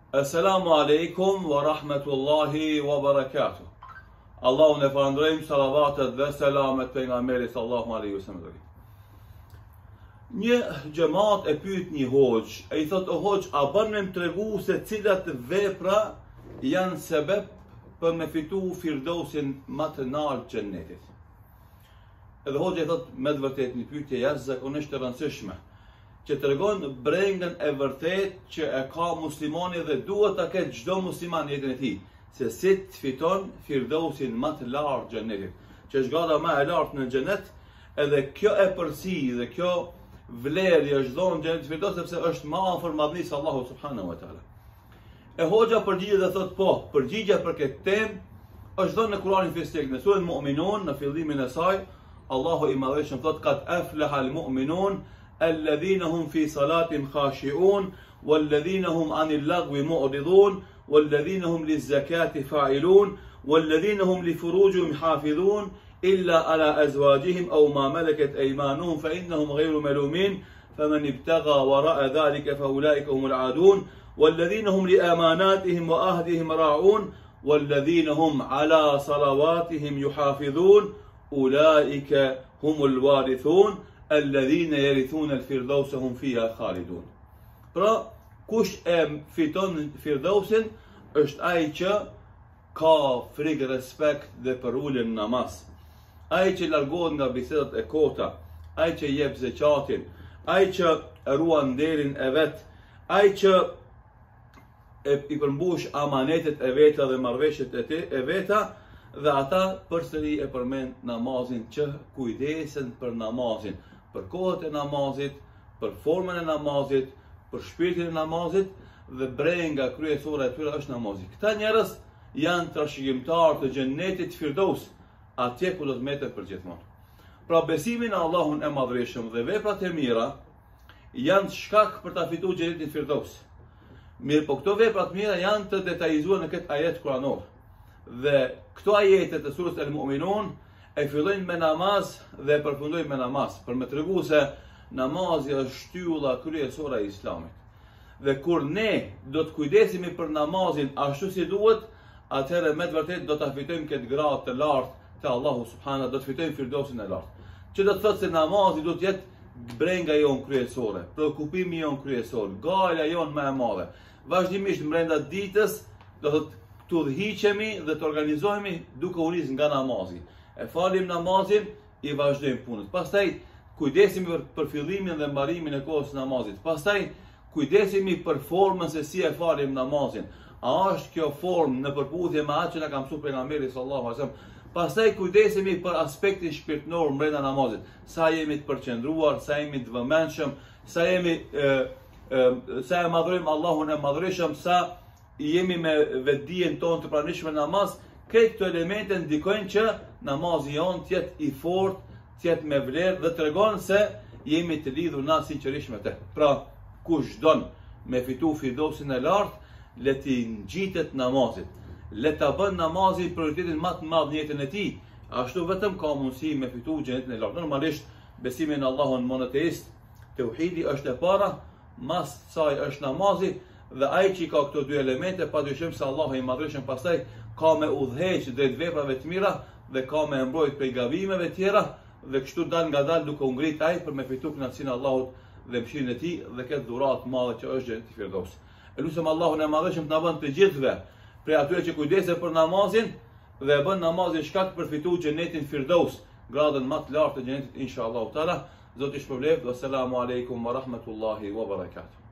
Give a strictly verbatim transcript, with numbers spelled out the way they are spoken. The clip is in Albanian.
Assalamu alaikum wa rahmatullahi wa barakatuh. Allahun e falënderojmë, salavatet dhe selamet pejgamberit sallallahu alaihi wasallam. Një xhamat e pyet një hoxh, e i thot: "O hoxh, a bën me më tregu se cilat vepra janë sebeb për me fitu firdausin më të lartë të xhennetit?" Edhe hoxha i thot: "Me të vërtetë një pyetje jashtëzakonisht e rëndësishme, që tregon brengën e vërtet që e ka muslimani dhe duhet ta ketë çdo musliman në jetën e tij, se si të fiton firdausin më të lartë xhenetit, që është gada më e lartë në xhenet, edhe kjo e përsi dhe kjo vlerë është dhënë xhenet firdaus sepse është më afër madhnisë Allahu subhanahu wa taala." E hoxha përgjigjet dhe thot: "Po, përgjigja për këtë temë është dhënë në Kur'anin festek, në surën Mu'minun, në fillimin e saj, Allahu i madhëshëm thot: "Qad aflaha al-mu'minun الذين هم في صلاتهم خاشعون والذين هم عن اللغو معرضون والذين هم للزكاة فاعلون والذين هم لفروجهم حافظون إلا على أزواجهم أو ما ملكت أيمانهم فإنهم غير ملومين فمن ابتغى وراء ذلك فأولئك هم العادون والذين هم لأماناتهم وأهدهم راعون والذين هم على صلواتهم يحافظون أولئك هم الوارثون الذين يرثون الفردوس هم فيها خالدون." Pra, kush e fiton firdausin është ai që ka frikë, respekt dhe për uljen në namaz, ai që largohet nga bisedat e kota, ai që jep zekatin, ai që ruan nderin e vet, ai që e, i përmbush amanetet e veta dhe marrëveshjet e, te, e veta, dhe ata përsëri e përmend namazin, që kujdesen për namazin, për kohët e namazit, për formën e namazit, për shpirtin e namazit, dhe brenga kryesore e tyre është namazi. Këta njerëz janë trashëgimtar të xhennetit firdaus, atje ku do të mbetet përgjithmonë. Pra, besimi në Allahun e madhërisëm dhe veprat e mira janë shkak për ta fituar xhennetin firdaus. Mirë, po këto vepra të mira janë të detajzuar në këtë ajet kuranor. Dhe këto ajete të surës Al-Mu'minun e fillojnë me namaz dhe e përfundojnë me namaz, për me tregu se namazi është shtylla kryesore e Islamit. Dhe kur ne do të kujdesemi për namazin ashtu si duhet, atëherë me të vërtetë do ta fitojmë këtë gradë të lartë te Allahu subhanahu, do të fitojmë firdausin e lartë. Që do të thotë se namazi do të jetë brenga jon kryesore, shqetësimi jon kryesor, gala jon më e madhe. Vazhdimisht brenda ditës do të të udhëhiqemi dhe të organizohemi duke u nis nga namazi. E falim namazin, i vazhdojmë punën. Pastaj kujdesemi për, për fillimin dhe mbarimin e kohës së namazit. Pastaj kujdesemi për formën se si e falim namazin. A është kjo formë në përputhje me atë që na ka mësuar pejgamberi sallallahu alajhi wasallam? Pastaj kujdesemi për aspektin shpirtëror brenda namazit. Sa jemi të përqendruar, sa jemi të vëmendshëm, sa jemi e, e, sa e madhrojmë Allahun e madhërisëm, sa jemi me vetdijen tonë të pranishme në namaz. Këtë këto elemente ndikojnë që namazi jonë të jetë i fortë, të jetë me vlerë dhe tregon se jemi të lidhur na sinqerisht me të. Pra, kush don me fitu firdausin e lartë, le të ngjitet namazit, le ta bën namazin prioritetin më të madh në jetën e tij. Ashtu vetëm ka mundësi me fitu xhenetin e lartë. Normalisht besimi në Allahun monoteist, tauhidi është e para, mas saj është namazi, dhe ai që ka këto dy elemente, padyshim se Allahu i madhërisëm pastaj ka me udhëheq drejt veprave të mira dhe ka me mbrojt prej gabimeve tjera, dhe kështu dal nga dal duke u ngrit ai për me fitu kënaqësinë e Allahut dhe mëshirën e tij dhe këtë dhuratë të madhe që është xheneti firdaus. Elusem Allahun e madhërisëm të na bën të gjithëve prej atyre që kujdesen për namazin dhe e bën namazin shkak për fitu xhenetin firdaus, gradën më të lartë të xhenetit inshallah taala. Zoti shpërblet. Assalamu alaikum wa rahmatullahi wa barakatuh.